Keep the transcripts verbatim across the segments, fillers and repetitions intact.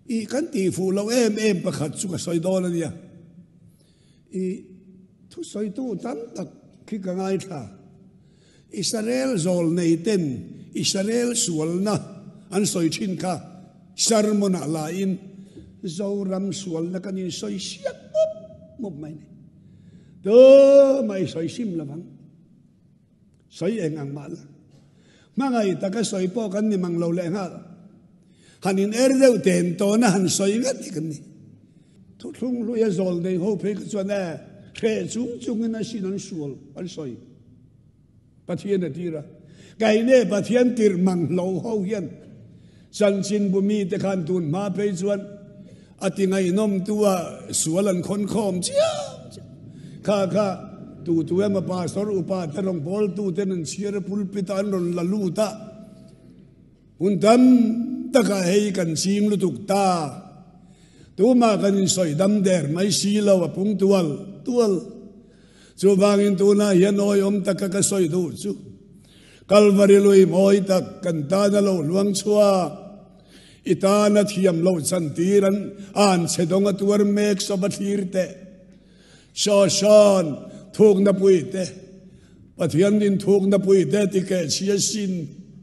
i kan ti fu lo em em pakhat chu ka soi don ania i thu soi tu tam tak khi ka ngai tha Israel zol nei ten Israel sual na an soi thin kha sermon ala in zoram sual na kanin soi siat mop mop mai ni to mai soi sim lawang soi eng ang mal mangai ta ka soi po kan ni mang lo le nga hanin erdeu ten to na han soi ngat ni kan ni thu thung lu ya zol nei ho phe ka chuan a khe chung chung na sinan sual an soi pathian atira kai ne pathian tir mang lo ho hian san chin bumi te khan tun ma pe chuan ati ngai nom tua sualan khon khom chia kha kha tu tu ma pastor upa tarong bol tu ten siar pulpit an ron la lu ta undam ta ka hei kan sim lu tuk ta tu ma kan soi dam der mai si lo apung tual tual chu bangin tu na hian oi om ta ka ka soi du chu Calvary lui moi tak kan ta na lo luang chua itana thiam lo chan tiran an chedong atuar mek so bathir te so son thuk na pui te pathian din thuk na pui te ti ke chia sin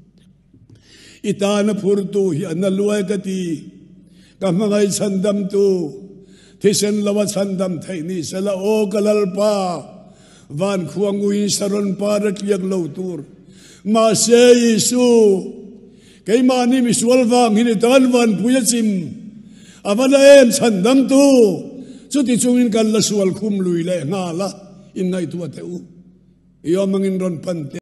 itana phur tu hi an luai ka ti ka mangai chandam tu thisen lawa chandam thaini sala o kalal pa van khuangui saron pa rat yak lo tur ma se Yesu cái mà ni mi sual vang hi tan van puya chim avana em chandam tu chu ti chungin kan la sual khum lui le nga la in ngai tu te u yo mangin ron pan